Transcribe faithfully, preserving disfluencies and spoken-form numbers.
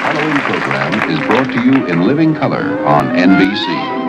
Halloween program is brought to you in living color on N B C.